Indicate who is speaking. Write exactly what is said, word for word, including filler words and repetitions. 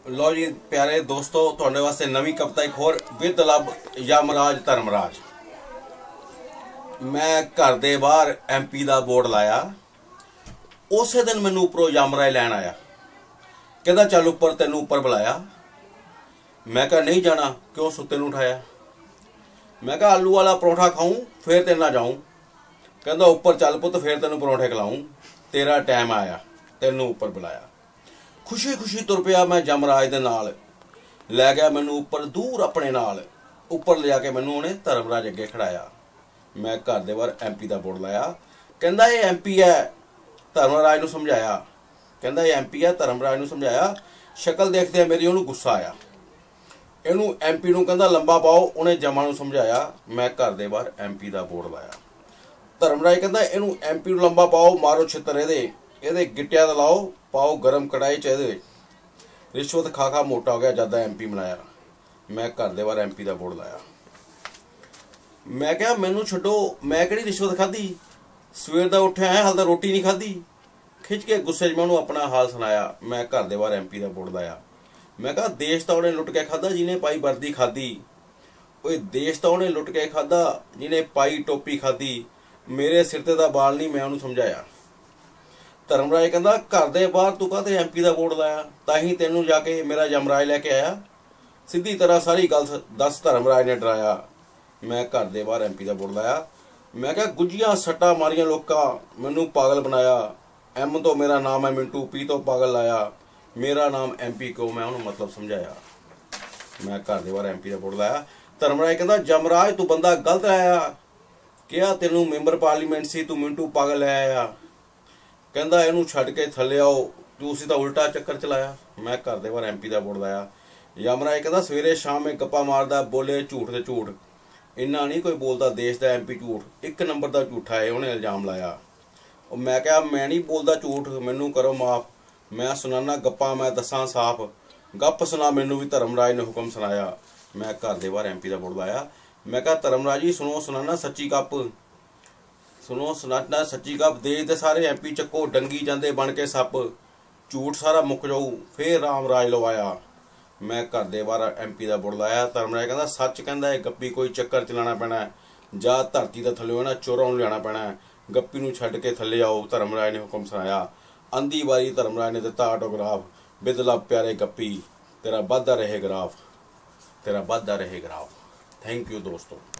Speaker 1: लो जी प्यारे दोस्तों, तुहाडे वास्ते नवी कविता एक होर विद लब यमराज धर्मराज। मैं घर दे बाहर एम पी का बोर्ड लाया, उस दिन मैनू उपरों यमराज लैन आया। कहता चल उपर, तेनू उपर बुलाया। मैं कहा नहीं जाना, क्यों सुते नू उठाया। मैं कहा आलू वाला परौंठा खाऊं फिर तेरे नाल जाऊं। कहता उपर चल पुत, फिर तेनू परौंठे खिलाऊं, तेरा टाइम आया, तेनू उपर बुलाया। खुशी खुशी तुर पिया मैं यमराज दे नाल, लै गया मैनू उपर दूर अपने नाल। उपर ले जाके मैनू उन्हें धर्मराज अगे खड़ाया। मैं घर दे बाहर एम पी का बोर्ड लाया। कहता ये एम पी है, धर्मराज नू समझाया। कहता ये एम पी है, धर्मराज नू समझाया। शक्ल देखते मेरी उन्होंने गुस्सा आया। इनू एम पी नू कहता लंबा पाओ, उन्हें जमा नू समझाया। मैं घर दे बाहर एम पी का बोर्ड लाया। धर्मराज कहता इनू एम पी नू लंबा पाओ, मारो छित्तर एदे, एदे गिट्टिया ते लाओ, पाओ गरम कढ़ाई च एदे। रिश्वत खा खा मोटा हो गया जदा एम पी बनाया। मैं घर दे बाहर एम पी का बोर्ड लाया। मैं क्या मैनू छड्डो, मैं किहड़ी रिश्वत खाधी, सवेर दा उठ्या है हाल तक रोटी नहीं खाधी। खिच के गुस्से च मैं उन्होंने अपना हाल सुनाया। मैं घर दे बाहर एम पी का बोर्ड लाया। मैं कहा देश तो उन्हें लुट के खाधा जिन्हें पाई वर्दी खाधी। ओए देश तो उन्हें लुट के खाधा जिन्हें पाई टोपी खाधी। मेरे सिर ते दा बाल नहीं, मैं उन्होंने समझाया। धर्मराज कहता घर दे बाहर तू कहते एम पी का बोर्ड लाया, ताही तेनू जाके मेरा यमराज लैके आया। सीधी तरह सारी गल दस, धर्मराज ने डराया। मैं घर दे बाहर एम पी का बोर्ड लाया। मैं क्या गुज्जियां सट्टा मारियां लोका, मैनू पागल बनाया। एम तो मेरा नाम है मिंटू, पी तो पागल लाया, मेरा नाम एम पी को, मैं उन्होंने मतलब समझाया। मैं घर दे बाहर एम पी का बोर्ड लाया। धर्मराज कहता यमराज तू बंदा गलत आया, क्या तेनू मैंबर पार्लीमेंट सी, तू मिंटू पागल ले आया। कहता इनू छड्ड के थले आओ, तुसीं तां उल्टा चक्कर चलाया। मैं घर दे बाहर एम पी का बोर्ड लाया। यमराज कहता सवेरे शाम में गप्पा मारदा, बोले झूठ ते झूठ, इन्ना नहीं कोई बोलता देश का एम पी झूठ, एक नंबर का झूठा है, उन्हें इल्जाम लाया। मैं क्या मैं नहीं बोलता झूठ, मैनू करो माफ, मैं सुनाना गप्पा, मैं दसां साफ, गप सुना मैनू भी धर्मराज ने हुक्म सुनाया। मैं घर दे बाहर एम पी का बोर्ड लाया। मैं कहा धर्मराज जी सुनो सुनाना सच्ची गप, सुनो सुनाना सच्ची गप, देश दे सारे एम पी चक्को डंगी जाते बन के सप, झूठ सारा मुक जाऊ फिर राम राज लवाया। मैं घर दे बाहर एम पी का बोर्ड लाया। धर्मराज कहता सच कहता है गप्पी, कोई चक्कर चलाना पैना है, जा धरती का थल्ले ना चोरों नूं लियाना पैना है, गप्पी नूं छड्ड के थल्ले आओ, धर्मराज ने हुक्म सुनाया। आंधी वारी धर्मराज ने दिता ऑटोग्राफ, विद लब प्यारे गप्पी, तेरा बधदा रहे ग्राफ, तेरा बधदा रहे ग्राफ। थैंक यू दोस्तों।